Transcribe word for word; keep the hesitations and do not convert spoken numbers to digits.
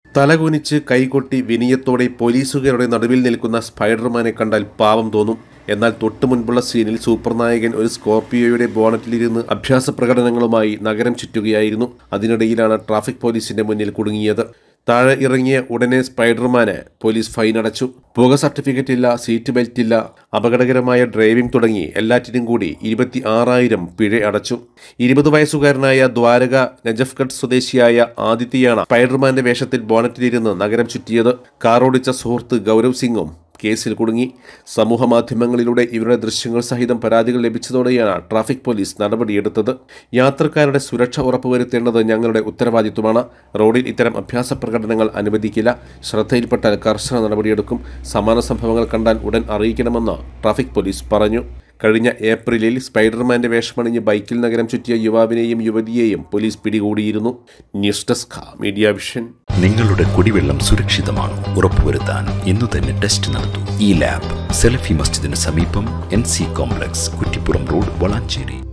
തലകുനിച്ച് കൈകൊട്ടി വിനയത്തോടെ പോലീസുകാരുടെ നടുവിൽ നിൽക്കുന്ന സ്പൈഡർമാനെ കണ്ടാൽ പാവം തോന്നും. എന്നാൽ തൊട്ടു മുൻപുള്ള സീനിൽ സൂപ്പർനായകൻ ഒരു സ്കോർപിയോയുടെ ബോണറ്റിലിരുന്ന് അഭ്യാസ പ്രകടനങ്ങളുമായി നഗരം ചുറ്റുകയായിരുന്നു. അതിനിടയിലാണ് ട്രാഫിക് പോലീസിന്റെ മുന്നിൽ കുടുങ്ങിയത്. താഴെ ഇറങ്ങിയ ഉടനെ സ്പൈഡർമാന് പോലീസ് ഫൈൻ അടച്ചു. പുക സർട്ടിഫിക്കറ്റ് ഇല്ല, സീറ്റ് ബെൽറ്റ് ഇല്ല, അപകടകരമായ ഡ്രൈവിംഗ് തുടങ്ങി എല്ലാറ്റിനും കൂടി ഇരുപത്തി ആറായിരം പിഴ അടച്ചു. ഇരുപത് വയസ്സുകാരനായ ദ്വാരക നജഫ്ഗഡ് സ്വദേശിയായ ആദിത്യയാണ് സ്പൈഡർമാന്റെ വേഷത്തിൽ ബോണറ്റിലിരുന്ന് നഗരം ചുറ്റിയത്. കാറോടിച്ച സുഹൃത്ത് ഗൗരവ് സിംഗും കേസിൽ കുടുങ്ങി. സമൂഹ മാധ്യമങ്ങളിലൂടെ ഇവരുടെ ദൃശ്യങ്ങൾ സഹിതം പരാതികൾ ലഭിച്ചതോടെയാണ് ട്രാഫിക് പോലീസ് നടപടിയെടുത്തത്. യാത്രക്കാരുടെ സുരക്ഷ ഉറപ്പുവരുത്തേണ്ടത് ഞങ്ങളുടെ ഉത്തരവാദിത്വമാണ്. റോഡിൽ ഇത്തരം അഭ്യാസ പ്രകടനങ്ങൾ അനുവദിക്കില്ല. ശ്രദ്ധയിൽപ്പെട്ടാൽ കർശന നടപടിയെടുക്കും. സമാന സംഭവങ്ങൾ കണ്ടാൽ ഉടൻ അറിയിക്കണമെന്ന് ട്രാഫിക് പോലീസ് പറഞ്ഞു. കഴിഞ്ഞ ഏപ്രിലിൽ സ്പൈഡർമാന്റെ വേഷമണിഞ്ഞ് ബൈക്കിൽ നഗരം ചുറ്റിയ യുവാവിനെയും യുവതിയെയും പോലീസ് പിടികൂടിയിരുന്നു. News desk media vision. നിങ്ങളുടെ കുടിവെള്ളം സുരക്ഷിതമാണ് ഉറപ്പുവരുത്താൻ ഇന്നു തന്നെ ടെസ്റ്റ് നടത്തൂ. ഈ ലാബ് സെലഫി മസ്ജിദിന് സമീപം N C complex, Kuttippuram road, Valanchery.